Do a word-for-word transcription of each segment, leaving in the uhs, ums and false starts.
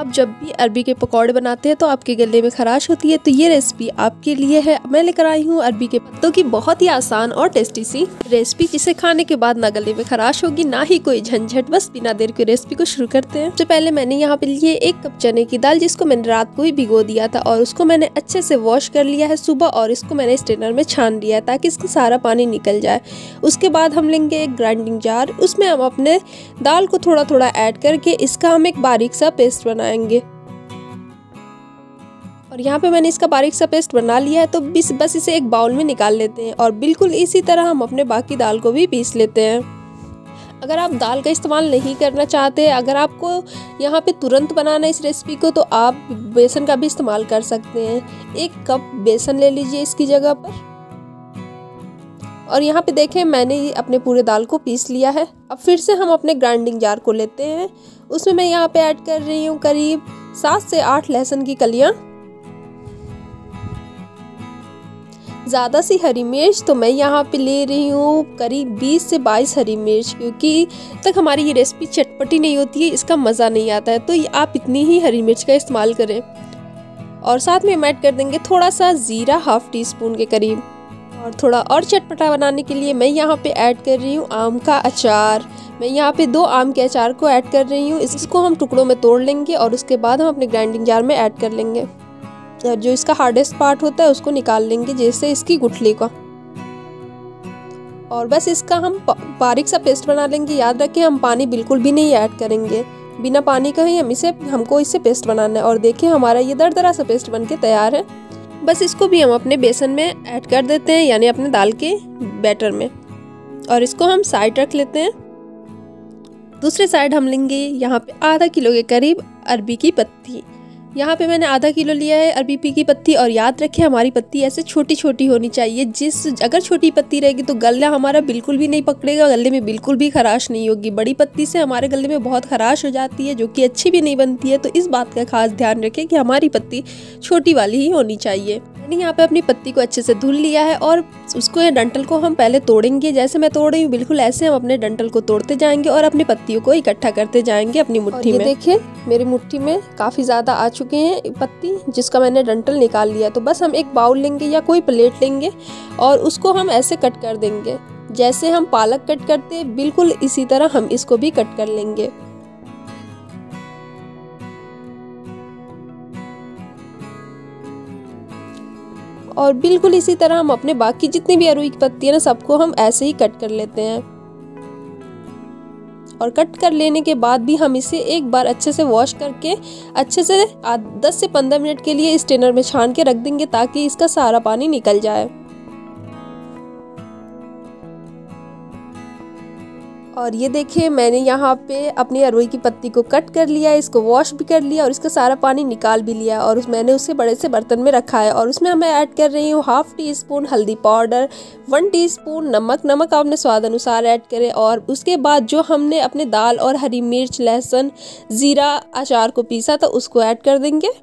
आप जब भी अरबी के पकौड़े बनाते हैं तो आपके गले में खराश होती है, तो ये रेसिपी आपके लिए है। मैं लेकर आई हूँ अरबी के पत्तों की बहुत ही आसान और टेस्टी सी रेसिपी, जिसे खाने के बाद ना गले में खराश होगी ना ही कोई झंझट। बस बिना देर के रेसिपी को शुरू करते हैं। सबसे पहले मैंने यहाँ पे लिए एक कप चने की दाल, जिसको मैंने रात को ही भिगो दिया था और उसको मैंने अच्छे से वॉश कर लिया है सुबह, और इसको मैंने स्ट्रेनर में छान लिया है ताकि इसका सारा पानी निकल जाए। उसके बाद हम लेंगे एक ग्राइंडिंग जार, उसमें हम अपने दाल को थोड़ा थोड़ा ऐड करके इसका हम एक बारीक सा पेस्ट बनाएंगे। और यहाँ पे मैंने इसका बारीक सा पेस्ट बना लिया है, तो बस इसे एक बाउल में निकाल लेते हैं। और बिल्कुल इसी तरह हम अपने बाकी दाल को भी पीस लेते हैं। अगर आप दाल का इस्तेमाल नहीं करना चाहते, अगर आपको यहाँ पे तुरंत बनाना है इस रेसिपी को, तो आप बेसन का भी इस्तेमाल कर सकते हैं। एक कप बेसन ले लीजिए इसकी जगह पर। और यहाँ पे देखें मैंने अपने पूरे दाल को पीस लिया है। अब फिर से हम अपने ग्राइंडिंग जार को लेते हैं। उसमें मैं यहाँ पे ऐड कर रही हूँ करीब सात से आठ लहसुन की कलियाँ, ज़्यादा सी हरी मिर्च, तो मैं यहाँ पे ले रही हूँ करीब बीस से बाईस हरी मिर्च, क्योंकि तक हमारी ये रेसिपी चटपटी नहीं होती है, इसका मज़ा नहीं आता है, तो आप इतनी ही हरी मिर्च का इस्तेमाल करें। और साथ में हम ऐड कर देंगे थोड़ा सा ज़ीरा, हाफ टी स्पून के करीब। और थोड़ा और चटपटा बनाने के लिए मैं यहाँ पे ऐड कर रही हूँ आम का अचार। मैं यहाँ पे दो आम के अचार को ऐड कर रही हूँ। इसको हम टुकड़ों में तोड़ लेंगे और उसके बाद हम अपने ग्राइंडिंग जार में ऐड कर लेंगे। और जो इसका हार्डेस्ट पार्ट होता है उसको निकाल लेंगे, जैसे इसकी गुठली का। और बस इसका हम बारीक सा पेस्ट बना लेंगे। याद रखें हम पानी बिल्कुल भी नहीं ऐड करेंगे, बिना पानी का ही हम इसे हमको इसे पेस्ट बनाना है। और देखिए हमारा ये दरदरा सा पेस्ट बन के तैयार है। बस इसको भी हम अपने बेसन में ऐड कर देते हैं, यानी अपने दाल के बैटर में। और इसको हम साइड रख लेते हैं। दूसरे साइड हम लेंगे यहाँ पे आधा किलो के करीब अरबी की पत्ती। यहाँ पे मैंने आधा किलो लिया है अरबी की पत्ती। और याद रखें हमारी पत्ती ऐसे छोटी छोटी होनी चाहिए। जिस अगर छोटी पत्ती रहेगी तो गला हमारा बिल्कुल भी नहीं पकड़ेगा, गले में बिल्कुल भी खराश नहीं होगी। बड़ी पत्ती से हमारे गले में बहुत खराश हो जाती है, जो कि अच्छी भी नहीं बनती है। तो इस बात का खास ध्यान रखें कि हमारी पत्ती छोटी वाली ही होनी चाहिए। मैंने यहाँ पे अपनी पत्ती को अच्छे से धुल लिया है और उसको डंठल को हम पहले तोड़ेंगे। जैसे मैं तोड़ रही हूँ बिल्कुल ऐसे हम अपने डंठल को तोड़ते जाएंगे और अपनी पत्तियों को इकट्ठा करते जाएंगे अपनी मुट्ठी में। देखिए मेरी मुट्ठी में काफ़ी ज़्यादा आ चुके हैं पत्ती, जिसका मैंने डंठल निकाल लिया। तो बस हम एक बाउल लेंगे या कोई प्लेट लेंगे और उसको हम ऐसे कट कर देंगे। जैसे हम पालक कट करते हैं बिल्कुल इसी तरह हम इसको भी कट कर लेंगे। और बिल्कुल इसी तरह हम अपने बाकी जितनी भी अरुई की पत्ती है ना, सबको हम ऐसे ही कट कर लेते हैं। और कट कर लेने के बाद भी हम इसे एक बार अच्छे से वॉश करके अच्छे से दस से पंद्रह मिनट के लिए स्ट्रेनर में छान के रख देंगे, ताकि इसका सारा पानी निकल जाए। और ये देखिए मैंने यहाँ पे अपनी अरुई की पत्ती को कट कर लिया, इसको वॉश भी कर लिया और इसका सारा पानी निकाल भी लिया। और उस मैंने उसे बड़े से बर्तन में रखा है। और उसमें मैं ऐड कर रही हूँ हाफ टी स्पून हल्दी पाउडर, वन टीस्पून नमक। नमक आपने स्वाद अनुसार ऐड करें। और उसके बाद जो हमने अपने दाल और हरी मिर्च, लहसुन, ज़ीरा अचार को पीसा था उसको ऐड कर देंगे।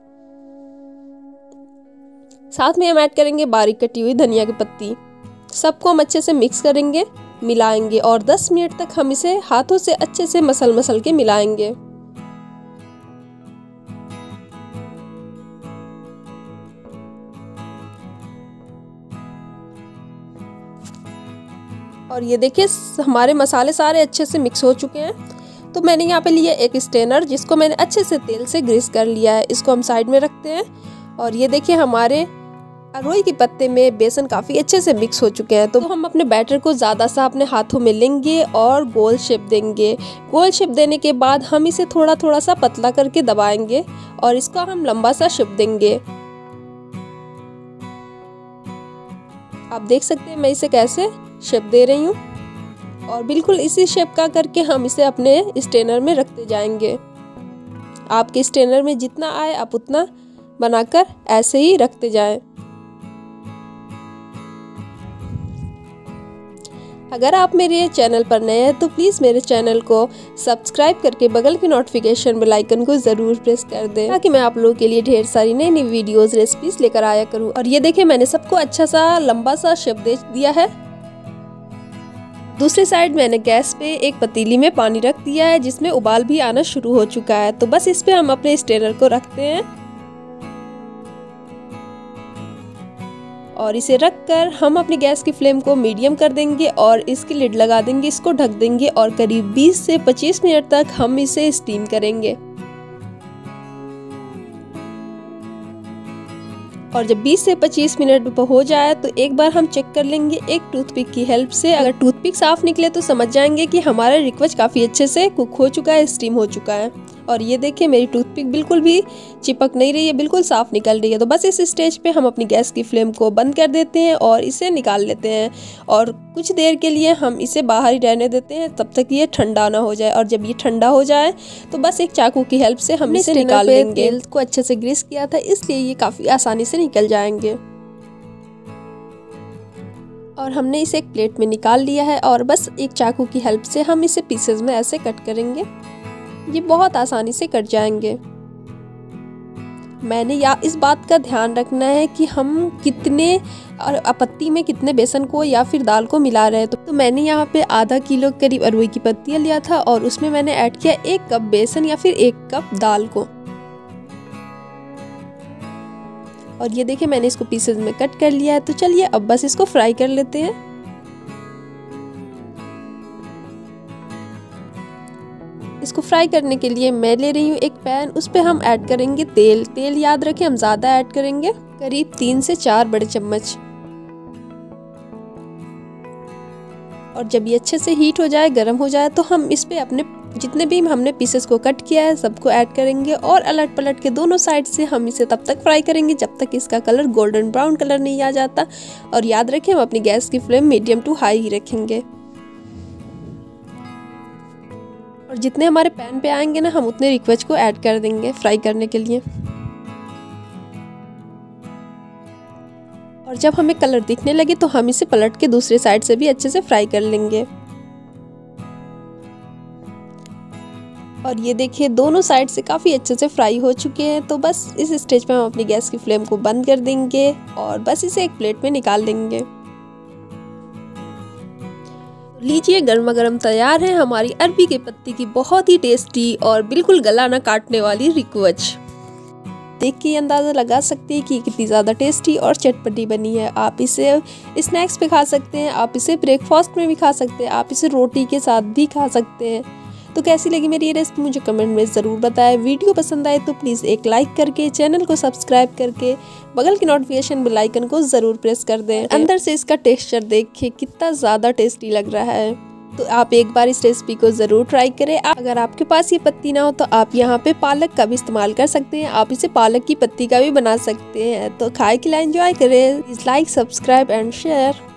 साथ में हम ऐड करेंगे बारीक कटी हुई धनिया की पत्ती। सबको हम अच्छे से मिक्स करेंगे, मिलाएंगे और दस मिनट तक हम इसे हाथों से अच्छे से मसल मसल के मिलाएंगे। और ये देखिए हमारे मसाले सारे अच्छे से मिक्स हो चुके हैं। तो मैंने यहाँ पे लिया एक स्ट्रेनर, जिसको मैंने अच्छे से तेल से ग्रीस कर लिया है। इसको हम साइड में रखते हैं। और ये देखिए हमारे अरुई के पत्ते में बेसन काफ़ी अच्छे से मिक्स हो चुके हैं। तो हम अपने बैटर को ज़्यादा सा अपने हाथों में लेंगे और गोल शेप देंगे। गोल शेप देने के बाद हम इसे थोड़ा थोड़ा सा पतला करके दबाएंगे और इसका हम लंबा सा शेप देंगे। आप देख सकते हैं मैं इसे कैसे शेप दे रही हूँ। और बिल्कुल इसी शेप का करके हम इसे अपने स्ट्रेनर में रखते जाएंगे। आपके स्ट्रेनर में जितना आए आप उतना बनाकर ऐसे ही रखते जाएं। अगर आप मेरे चैनल पर नए हैं तो प्लीज़ मेरे चैनल को सब्सक्राइब करके बगल की नोटिफिकेशन बेल आइकन को ज़रूर प्रेस कर दें, ताकि मैं आप लोगों के लिए ढेर सारी नई नई वीडियोस, रेसिपीज लेकर आया करूं। और ये देखिए मैंने सबको अच्छा सा लंबा सा शेप दे दिया है। दूसरी साइड मैंने गैस पे एक पतीली में पानी रख दिया है जिसमें उबाल भी आना शुरू हो चुका है। तो बस इस पे हम अपने स्ट्रेनर को रखते हैं और इसे रखकर हम अपनी गैस की फ्लेम को मीडियम कर देंगे और इसकी लिड लगा देंगे, इसको ढक देंगे और करीब बीस से पच्चीस मिनट तक हम इसे स्टीम करेंगे। और जब बीस से पच्चीस मिनट हो जाए तो एक बार हम चेक कर लेंगे एक टूथपिक की हेल्प से। अगर टूथपिक साफ निकले तो समझ जाएंगे कि हमारा रिक्वेज काफ़ी अच्छे से कुक हो चुका है, स्टीम हो चुका है। और ये देखिए मेरी टूथपिक बिल्कुल भी चिपक नहीं रही है, बिल्कुल साफ निकल रही है। तो बस इस स्टेज पे हम अपनी गैस की फ्लेम को बंद कर देते हैं और इसे निकाल लेते हैं और कुछ देर के लिए हम इसे बाहर ही रहने देते हैं तब तक ये ठंडा ना हो जाए। और जब ये ठंडा हो जाए तो बस एक चाकू की हेल्प से हम इसे निकाल लेंगे। तेल को अच्छे से ग्रीस किया था इसलिए ये काफ़ी आसानी से निकल जाएंगे। और हमने इसे एक प्लेट में निकाल लिया है और बस एक चाकू की हेल्प से हम इसे पीसेस में ऐसे कट करेंगे, ये बहुत आसानी से कट जाएंगे। मैंने या इस बात का ध्यान रखना है कि हम कितने और पत्ती में कितने बेसन को या फिर दाल को मिला रहे हैं। तो, तो मैंने यहाँ पे आधा किलो करीब अरवी की पत्तियाँ लिया था और उसमें मैंने ऐड किया एक कप बेसन या फिर एक कप दाल को। और ये देखिए मैंने इसको पीसेस में कट कर लिया है। तो चलिए अब बस इसको फ्राई कर लेते हैं। इसको फ्राई करने के लिए मैं ले रही हूँ एक पैन, उस पे हम ऐड करेंगे तेल। तेल याद रखें हम ज़्यादा ऐड करेंगे, करीब तीन से चार बड़े चम्मच। और जब ये अच्छे से हीट हो जाए, गर्म हो जाए, तो हम इस पे अपने जितने भी हमने पीसेस को कट किया है सबको ऐड करेंगे और अलट पलट के दोनों साइड से हम इसे तब तक फ्राई करेंगे जब तक इसका कलर गोल्डन ब्राउन कलर नहीं आ जाता। और याद रखें हम अपनी गैस की फ्लेम मीडियम टू हाई ही रखेंगे। और जितने हमारे पैन पे आएंगे ना हम उतने रिक्वेज को ऐड कर देंगे फ्राई करने के लिए। और जब हमें कलर दिखने लगे तो हम इसे पलट के दूसरे साइड से भी अच्छे से फ्राई कर लेंगे। और ये देखिए दोनों साइड से काफ़ी अच्छे से फ्राई हो चुके हैं। तो बस इस स्टेज पे हम अपनी गैस की फ्लेम को बंद कर देंगे और बस इसे एक प्लेट में निकाल लेंगे। लीजिए गर्मा गर्म तैयार है हमारी अरबी के पत्ते की बहुत ही टेस्टी और बिल्कुल गला ना काटने वाली रिक्वेज। देख के अंदाज़ा लगा सकते हैं कि कितनी ज़्यादा टेस्टी और चटपटी बनी है। आप इसे स्नैक्स पे खा सकते हैं, आप इसे ब्रेकफास्ट में भी खा सकते हैं, आप इसे रोटी के साथ भी खा सकते हैं। तो कैसी लगी मेरी ये रेसिपी मुझे कमेंट में ज़रूर बताएं। वीडियो पसंद आए तो प्लीज़ एक लाइक करके चैनल को सब्सक्राइब करके बगल की नोटिफिकेशन बेल आइकन को ज़रूर प्रेस कर दें। अंदर से इसका टेक्सचर देखिए कितना ज़्यादा टेस्टी लग रहा है। तो आप एक बार इस रेसिपी को ज़रूर ट्राई करें। अगर आपके पास ये पत्ती ना हो तो आप यहाँ पे पालक का भी इस्तेमाल कर सकते हैं, आप इसे पालक की पत्ती का भी बना सकते हैं। तो खाए खिलाए एंजॉय करें। Please like subscribe and share.